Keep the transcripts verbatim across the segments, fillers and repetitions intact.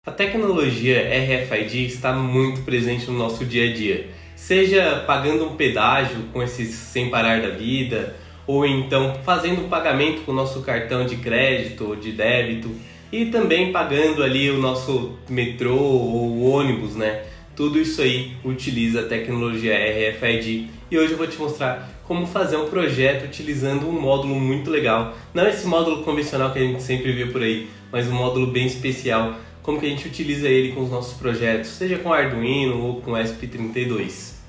A tecnologia R F I D está muito presente no nosso dia a dia, seja pagando um pedágio com esses sem parar da vida, ou então fazendo um pagamento com o nosso cartão de crédito ou de débito, e também pagando ali o nosso metrô ou ônibus, né? Tudo isso aí utiliza a tecnologia R F I D e hoje eu vou te mostrar como fazer um projeto utilizando um módulo muito legal. Não esse módulo convencional que a gente sempre vê por aí, mas um módulo bem especial, como que a gente utiliza ele com os nossos projetos, seja com Arduino ou com E S P trinta e dois.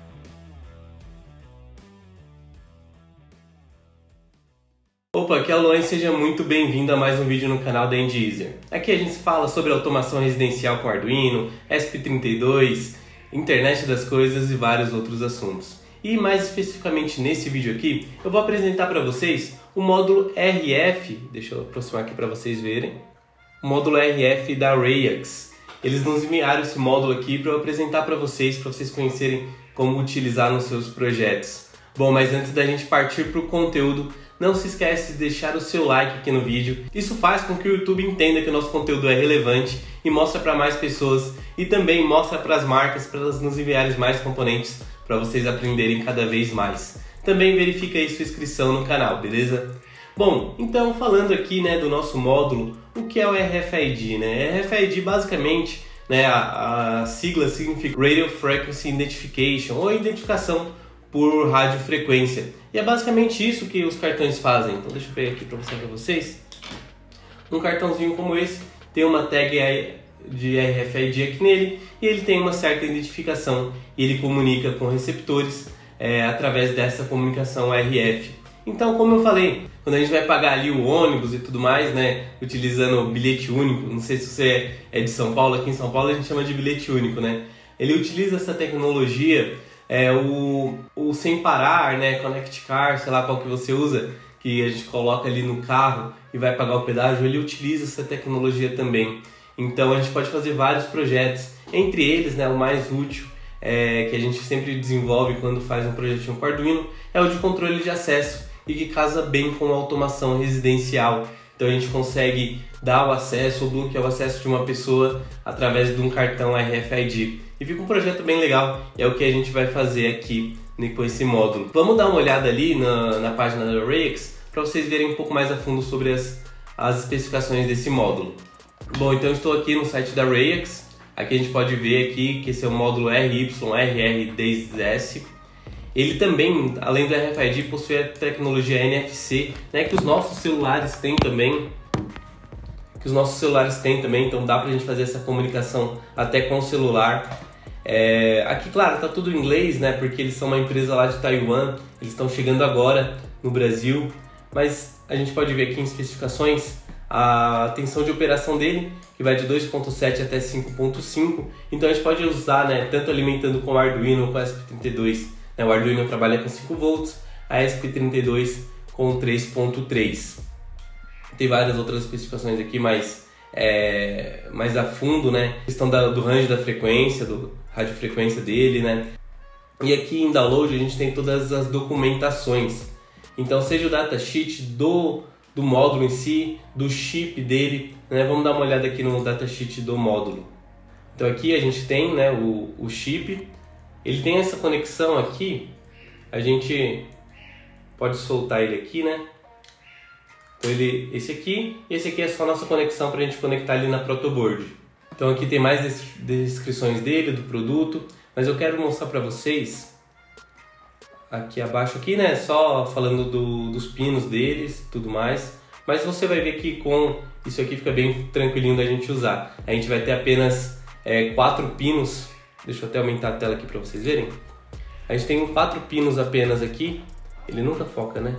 Opa, aqui é o Luan e seja muito bem-vindo a mais um vídeo no canal da Endeezer. Aqui a gente fala sobre automação residencial com Arduino, E S P trinta e dois, internet das coisas e vários outros assuntos. E mais especificamente nesse vídeo aqui, eu vou apresentar para vocês o módulo R F, deixa eu aproximar aqui para vocês verem, o módulo R F da Rayax. Eles nos enviaram esse módulo aqui para eu apresentar para vocês, para vocês conhecerem como utilizar nos seus projetos. Bom, mas antes da gente partir para o conteúdo, não se esquece de deixar o seu like aqui no vídeo. Isso faz com que o YouTube entenda que o nosso conteúdo é relevante e mostra para mais pessoas e também mostra para as marcas para elas nos enviarem mais componentes para vocês aprenderem cada vez mais. Também verifica aí sua inscrição no canal, beleza? Bom, então falando aqui, né, do nosso módulo, o que é o R F I D, né? R F I D basicamente, né, a, a sigla significa Radio Frequency Identification, ou identificação por radiofrequência. E é basicamente isso que os cartões fazem. Então deixa eu pegar aqui para mostrar para vocês. Um cartãozinho como esse tem uma tag de R F I D aqui nele e ele tem uma certa identificação e ele comunica com receptores é, através dessa comunicação R F. Então, como eu falei, quando a gente vai pagar ali o ônibus e tudo mais, né, utilizando o bilhete único, não sei se você é de São Paulo, aqui em São Paulo a gente chama de bilhete único, né? Ele utiliza essa tecnologia, é, o, o sem parar, né, Connect Car, sei lá qual que você usa, que a gente coloca ali no carro e vai pagar o pedágio, ele utiliza essa tecnologia também. Então a gente pode fazer vários projetos, entre eles, né, o mais útil é, que a gente sempre desenvolve quando faz um projetinho com Arduino é o de controle de acesso e que casa bem com a automação residencial. Então a gente consegue dar o acesso ou bloquear o acesso de uma pessoa através de um cartão R F I D. E fica um projeto bem legal, é o que a gente vai fazer aqui com esse módulo. Vamos dar uma olhada ali na, na página da Rayax para vocês verem um pouco mais a fundo sobre as, as especificações desse módulo. Bom, então eu estou aqui no site da Rayax. Aqui a gente pode ver aqui que esse é o módulo R Y R R dez S. Ele também, além do R F I D, possui a tecnologia N F C, né, que os nossos celulares têm também. Que os nossos celulares têm também, então dá pra gente fazer essa comunicação até com o celular. É, aqui, claro, tá tudo em inglês, né, porque eles são uma empresa lá de Taiwan, eles estão chegando agora no Brasil, mas a gente pode ver aqui em especificações a tensão de operação dele, que vai de dois ponto sete até cinco ponto cinco, então a gente pode usar, né, tanto alimentando com o Arduino ou com o E S P trinta e dois. Né, o Arduino trabalha com cinco volts, a E S P trinta e dois com três ponto três. Tem várias outras especificações aqui mais, é, mais a fundo, né? A questão da, do range da frequência, do radiofrequência dele, né? E aqui em download a gente tem todas as documentações. Então, seja o datasheet do, do módulo em si, do chip dele, né? Vamos dar uma olhada aqui no datasheet do módulo. Então aqui a gente tem, né, o, o chip. Ele tem essa conexão aqui, a gente pode soltar ele aqui, né? Então ele, esse aqui, e esse aqui é só a nossa conexão para a gente conectar ali na protoboard. Então aqui tem mais descrições dele, do produto, mas eu quero mostrar para vocês aqui abaixo aqui, né? Só falando do, dos pinos deles e tudo mais. Mas você vai ver que com isso aqui fica bem tranquilinho da gente usar. A gente vai ter apenas é, quatro pinos. Deixa eu até aumentar a tela aqui para vocês verem. A gente tem quatro pinos apenas aqui. Ele nunca foca, né?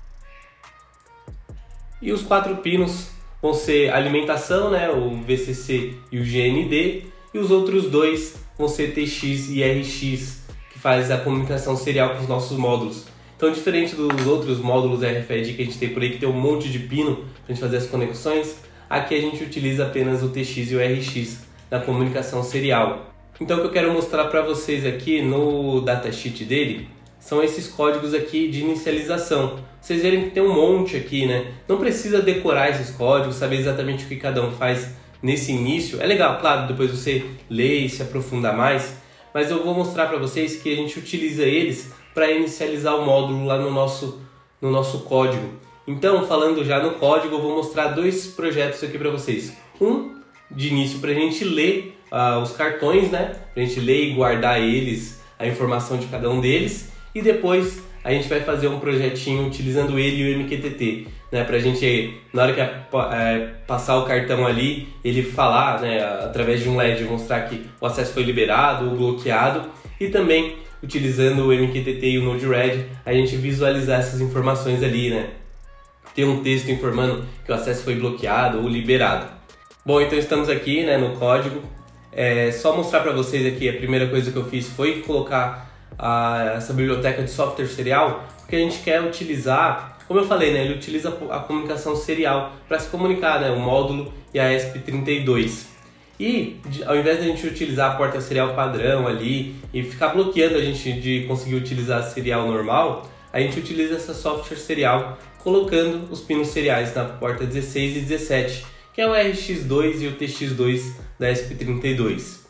E os quatro pinos vão ser alimentação, né? O V C C e o G N D. E os outros dois vão ser T X e R X, que faz a comunicação serial com os nossos módulos. Então, diferente dos outros módulos R F I D que a gente tem por aí, que tem um monte de pino para a gente fazer as conexões, aqui a gente utiliza apenas o T X e o R X na comunicação serial. Então o que eu quero mostrar para vocês aqui no datasheet dele são esses códigos aqui de inicialização. Vocês verem que tem um monte aqui, né? Não precisa decorar esses códigos, saber exatamente o que cada um faz nesse início. É legal, claro, depois você lê e se aprofundar mais, mas eu vou mostrar para vocês que a gente utiliza eles para inicializar o módulo lá no nosso, no nosso código. Então, falando já no código, eu vou mostrar dois projetos aqui para vocês. Um de início para a gente ler uh, os cartões, né? Para a gente ler e guardar eles, a informação de cada um deles, e depois a gente vai fazer um projetinho utilizando ele e o M Q T T, né? Para a gente, na hora que é, passar o cartão ali, ele falar, né, através de um L E D, mostrar que o acesso foi liberado ou bloqueado, e também utilizando o M Q T T e o Node-RED, a gente visualizar essas informações ali, né? Ter um texto informando que o acesso foi bloqueado ou liberado. Bom, então estamos aqui, né, no código. É só mostrar para vocês aqui, a primeira coisa que eu fiz foi colocar a, essa biblioteca de software serial, porque a gente quer utilizar, como eu falei, né, ele utiliza a comunicação serial para se comunicar, né, o módulo e a E S P trinta e dois. E ao invés de a gente utilizar a porta serial padrão ali e ficar bloqueando a gente de conseguir utilizar a serial normal, a gente utiliza essa software serial colocando os pinos seriais na porta dezesseis e dezessete, que é o R X dois e o T X dois da E S P trinta e dois.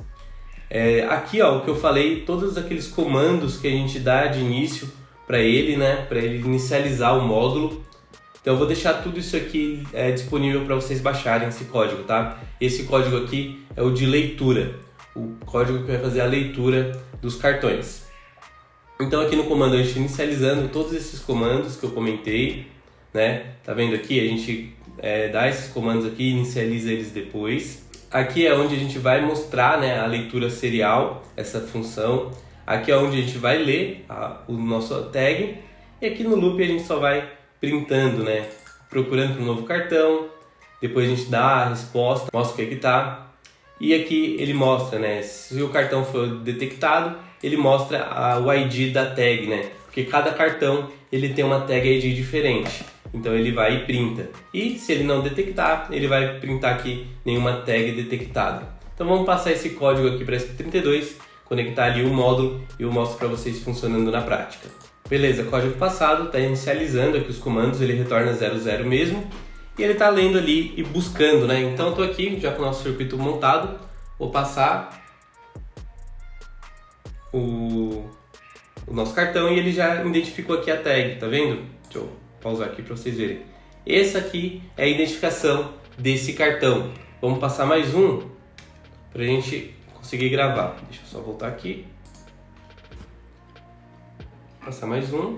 É, aqui, ó, o que eu falei, todos aqueles comandos que a gente dá de início para ele, né, para ele inicializar o módulo. Então eu vou deixar tudo isso aqui é, disponível para vocês baixarem esse código, tá? Esse código aqui é o de leitura, o código que vai fazer a leitura dos cartões. Então aqui no comando a gente inicializando todos esses comandos que eu comentei, né? Tá vendo aqui? A gente é, dá esses comandos aqui e inicializa eles depois. Aqui é onde a gente vai mostrar, né, a leitura serial, essa função. Aqui é onde a gente vai ler a, o nosso tag. E aqui no loop a gente só vai printando, né, procurando para um novo cartão. Depois a gente dá a resposta, mostra o que é que tá. E aqui ele mostra, né, se o cartão for detectado, ele mostra a, o I D da tag, né, porque cada cartão ele tem uma tag I D diferente. Então ele vai e printa. E se ele não detectar, ele vai printar aqui nenhuma tag detectada. Então vamos passar esse código aqui para a E S P trinta e dois, conectar ali o módulo e eu mostro para vocês funcionando na prática. Beleza, código passado, está inicializando aqui os comandos, ele retorna zero zero mesmo. E ele está lendo ali e buscando, né? Então eu estou aqui já com o nosso circuito montado, vou passar o, o nosso cartão e ele já identificou aqui a tag, tá vendo? Deixa eu pausar aqui para vocês verem. Essa aqui é a identificação desse cartão. Vamos passar mais um para a gente conseguir gravar. Deixa eu só voltar aqui. Passar mais um.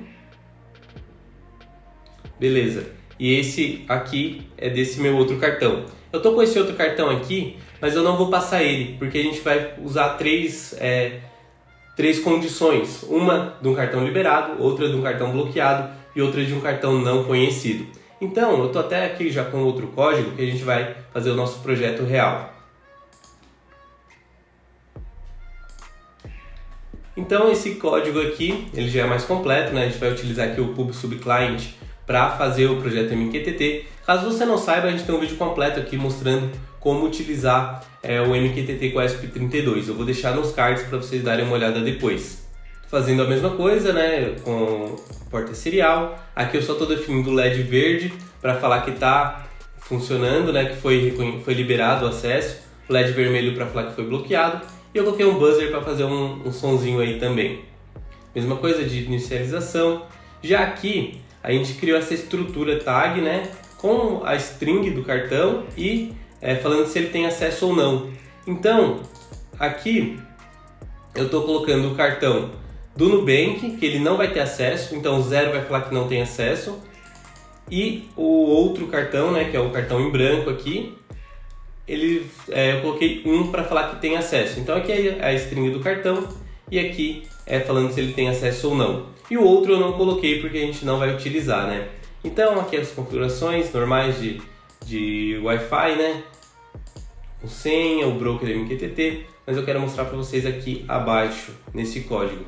Beleza. E esse aqui é desse meu outro cartão. Eu tô com esse outro cartão aqui, mas eu não vou passar ele, porque a gente vai usar três, é, três condições. Uma de um cartão liberado, outra de um cartão bloqueado e outra de um cartão não conhecido. Então, eu tô até aqui já com outro código que a gente vai fazer o nosso projeto real. Então, esse código aqui, ele já é mais completo, né? A gente vai utilizar aqui o pub subclient para fazer o projeto M Q T T. Caso você não saiba, a gente tem um vídeo completo aqui mostrando como utilizar é, o M Q T T com a E S P trinta e dois. Eu vou deixar nos cards para vocês darem uma olhada depois. Fazendo a mesma coisa, né, com porta serial. Aqui eu só estou definindo o L E D verde para falar que está funcionando, né, que foi, foi liberado o acesso. O L E D vermelho para falar que foi bloqueado. E eu coloquei um buzzer para fazer um, um sonzinho aí também. Mesma coisa de inicialização. Já aqui a gente criou essa estrutura tag, né, com a string do cartão e é, falando se ele tem acesso ou não. Então, aqui eu estou colocando o cartão do Nubank, que ele não vai ter acesso, então o zero vai falar que não tem acesso. E o outro cartão, né, que é o cartão em branco aqui, ele, é, eu coloquei um para falar que tem acesso. Então aqui é a string do cartão e aqui é falando se ele tem acesso ou não. E o outro eu não coloquei porque a gente não vai utilizar, né? Então aqui as configurações normais de, de Wi-Fi, né? O senha, o broker M Q T T, mas eu quero mostrar para vocês aqui abaixo, nesse código.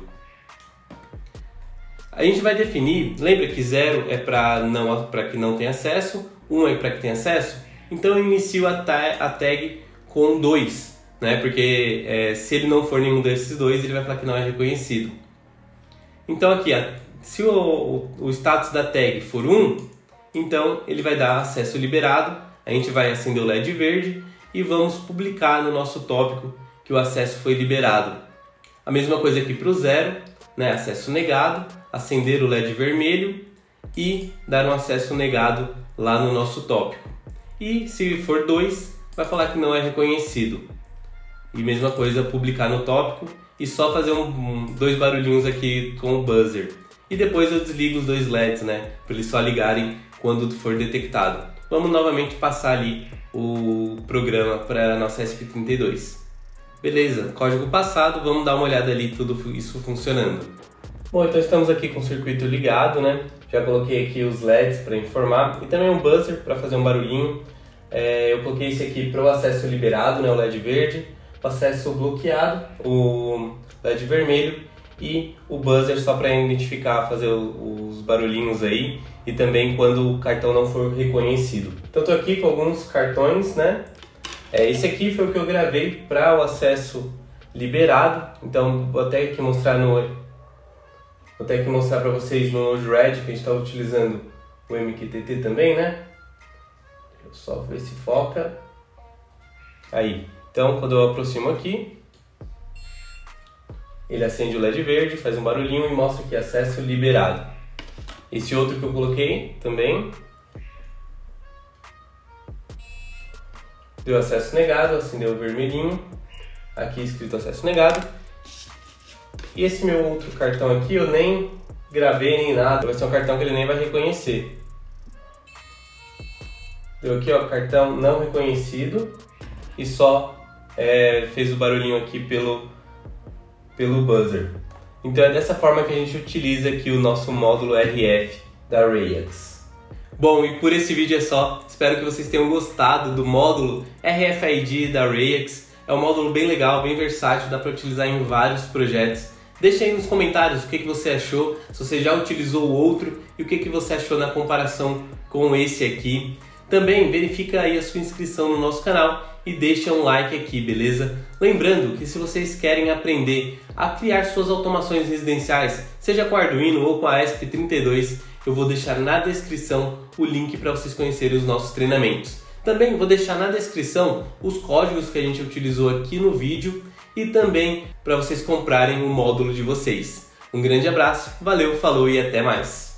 A gente vai definir, lembra que zero é para não, para que não tem acesso, um é para que tem acesso? Então eu inicio a, ta a tag com dois, né? Porque é, se ele não for nenhum desses dois, ele vai falar que não é reconhecido. Então aqui, se o, o, o status da tag for um, então ele vai dar acesso liberado, a gente vai acender o L E D verde e vamos publicar no nosso tópico que o acesso foi liberado. A mesma coisa aqui para o zero, né? Acesso negado, acender o L E D vermelho e dar um acesso negado lá no nosso tópico. E se for dois, vai falar que não é reconhecido. E mesma coisa, publicar no tópico e só fazer um, um, dois barulhinhos aqui com o buzzer. E depois eu desligo os dois L E Ds, né? Para eles só ligarem quando for detectado. Vamos novamente passar ali o programa para a nossa E S P trinta e dois. Beleza, código passado, vamos dar uma olhada ali tudo isso funcionando. Bom, então estamos aqui com o circuito ligado, né? Já coloquei aqui os L E Ds para informar e também um buzzer para fazer um barulhinho. É, eu coloquei esse aqui para o acesso liberado, né? O L E D verde, o acesso bloqueado, o L E D vermelho e o buzzer só para identificar, fazer os barulhinhos aí e também quando o cartão não for reconhecido. Então estou aqui com alguns cartões, né? É, esse aqui foi o que eu gravei para o acesso liberado, então vou até aqui mostrar no vou até aqui mostrar para vocês no Node-RED que a gente está utilizando o M Q T T também, né? Deixa eu só ver se foca. Aí, então quando eu aproximo aqui, ele acende o L E D verde, faz um barulhinho e mostra aqui acesso liberado. Esse outro que eu coloquei também deu acesso negado, acendeu o vermelhinho, aqui escrito acesso negado. E esse meu outro cartão aqui eu nem gravei nem nada, vai ser um cartão que ele nem vai reconhecer. Deu aqui, ó, cartão não reconhecido e só é, fez o barulhinho aqui pelo, pelo buzzer. Então é dessa forma que a gente utiliza aqui o nosso módulo R F da Rayax. Bom, e por esse vídeo é só. Espero que vocês tenham gostado do módulo R F I D da Rayax. É um módulo bem legal, bem versátil, dá para utilizar em vários projetos. Deixa aí nos comentários o que, que você achou, se você já utilizou o outro e o que, que você achou na comparação com esse aqui. Também verifica aí a sua inscrição no nosso canal e deixa um like aqui, beleza? Lembrando que se vocês querem aprender a criar suas automações residenciais, seja com Arduino ou com a E S P trinta e dois, eu vou deixar na descrição o link para vocês conhecerem os nossos treinamentos. Também vou deixar na descrição os códigos que a gente utilizou aqui no vídeo e também para vocês comprarem o módulo de vocês. Um grande abraço, valeu, falou e até mais!